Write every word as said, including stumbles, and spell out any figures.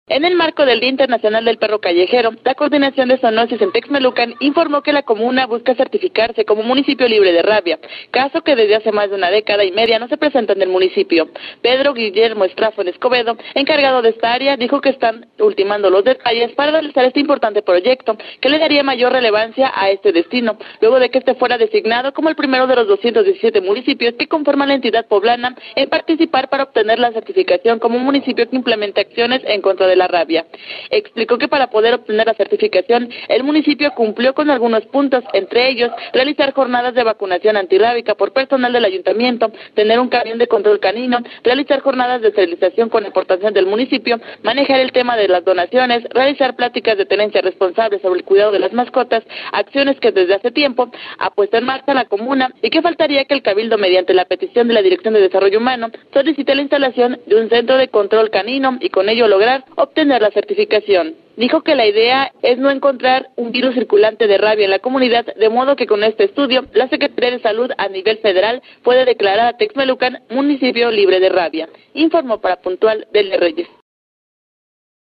En el marco del Día Internacional del Perro Callejero, la Coordinación de Zoonosis en Texmelucan informó que la comuna busca certificarse como municipio libre de rabia, caso que desde hace más de una década y media no se presenta en el municipio. Pedro Guillermo Estrafón Escobedo, encargado de esta área, dijo que están ultimando los detalles para realizar este importante proyecto, que le daría mayor relevancia a este destino, luego de que este fuera designado como el primero de los doscientos diecisiete municipios que conforman la entidad poblana en participar para obtener la certificación como municipio que implemente acciones en contra de la rabia. Explicó que para poder obtener la certificación, el municipio cumplió con algunos puntos, entre ellos, realizar jornadas de vacunación antirrábica por personal del ayuntamiento, tener un camión de control canino, realizar jornadas de esterilización con aportación del municipio, manejar el tema de las donaciones, realizar pláticas de tenencia responsable sobre el cuidado de las mascotas, acciones que desde hace tiempo ha puesto en marcha la comuna y que faltaría que el Cabildo, mediante la petición de la Dirección de Desarrollo Humano, solicite la instalación de un centro de control canino y con ello lograr obtener la certificación. Dijo que la idea es no encontrar un virus circulante de rabia en la comunidad, de modo que con este estudio, la Secretaría de Salud a nivel federal puede declarar a Texmelucan municipio libre de rabia. Informó para Puntual Delia Reyes.